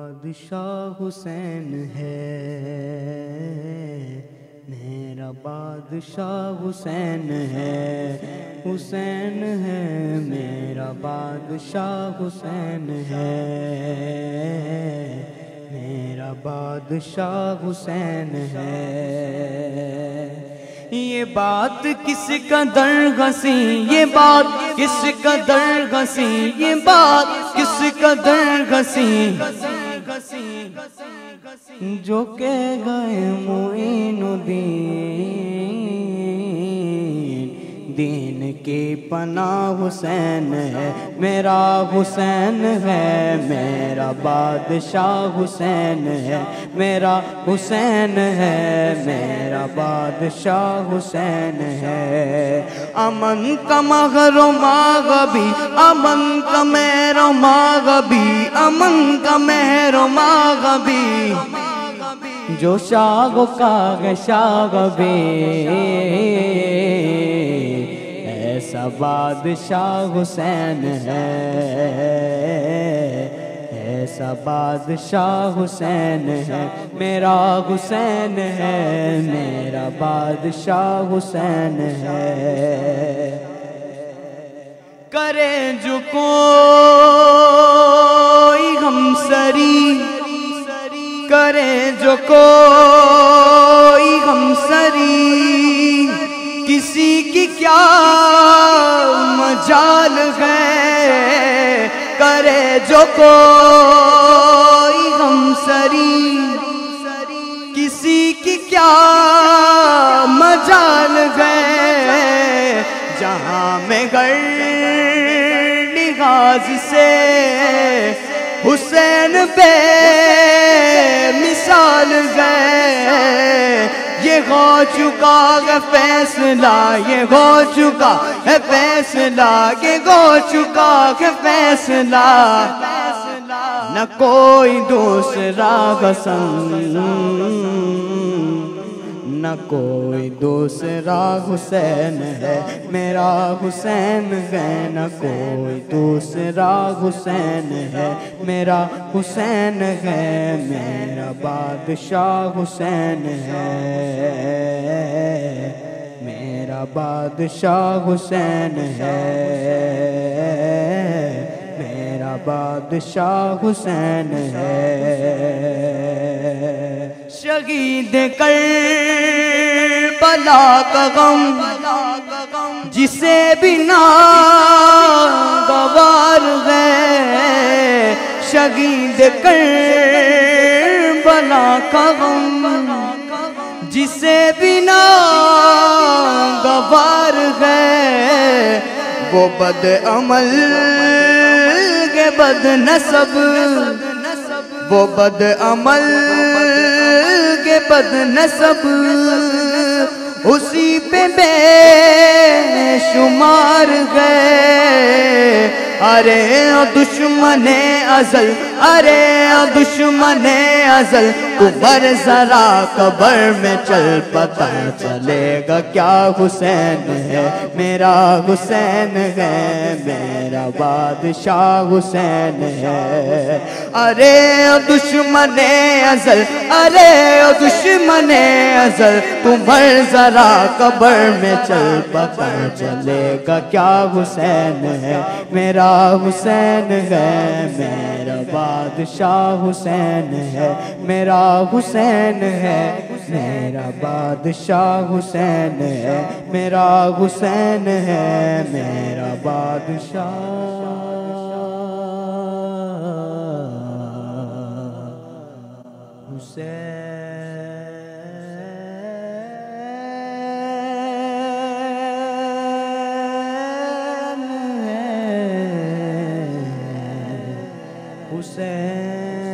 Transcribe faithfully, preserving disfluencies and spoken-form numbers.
بادشاہ حسین ہے، میرا بادشاہ حسین ہے، حسین ہے میرا بادشاہ حسین ہے، میرا بادشاہ حسین ہے۔ یہ بات کس قدر ہنسی، یہ بات کس قدر ہنسی، یہ بات کس قدر ہنسی، جو کہہ گئے معین الدین، دین کی پناہ حسین ہے، میرا حسین ہے، میرا بادشاہ حسین ہے، میرا حسین ہے، میرا بادشاہ حسین ہے۔ امن کا مغر و مغبی، امن کا مہر و مغبی، امن کا مہر و مغبی، جو شاغ کا ہے شاغبی، ایسا بادشاہ حسین ہے، ایسا بادشاہ حسین ہے، میرا حسین ہے، میرا بادشاہ حسین ہے۔ کرے جو کوئی ہمسری، کرے جو کوئی ہمسری، کسی کی کیا مجال ہے، کرے جو کوئی ہمسری، کسی کی کیا مجال ہے، جہاں میں گر نگاز سے حسین بے مثال ہے، یہ ہو چکا ہے فیصلہ، یہ ہو چکا ہے فیصلہ، یہ ہو چکا ہے فیصلہ، نہ کوئی دوسرا حسن، نہ کوئی دوسرا حسین ہے، میرا حسین ہے، نہ کوئی دوسرا حسین ہے، میرا حسین ہے، میرا بادشاہ حسین ہے، میرا بادشاہ حسین ہے، میرا بادشاہ حسین ہے۔ شہید کربلا کا غم جسے بھی ناگوار ہے، شہید کربلا کا غم جسے بھی ناگوار ہے، وہ بد عمل کے بد نسب، وہ بد عمل کے بد نسب، اسی پہ بے شمار گئے، ارے دشمن ازل، ارے دشمن ازل، قبر ذرا قبر میں چل، پتہ چلے گا کیا حسین ہے، میرا حسین ہے، میرا بادشاہ حسین ہے۔ ارے دشمن ازل، ارے دشمن ازل، قبر ذرا قبر میں چل، پتہ چلے گا کیا حسین ہے، میرا حسین ہے، میرا بادشاہ حسین ہے، میرا حسین ہے، میرا بادشاہ حسین ہے، میرا حسین ہے، میرا بادشاہ حسین ہے، حسین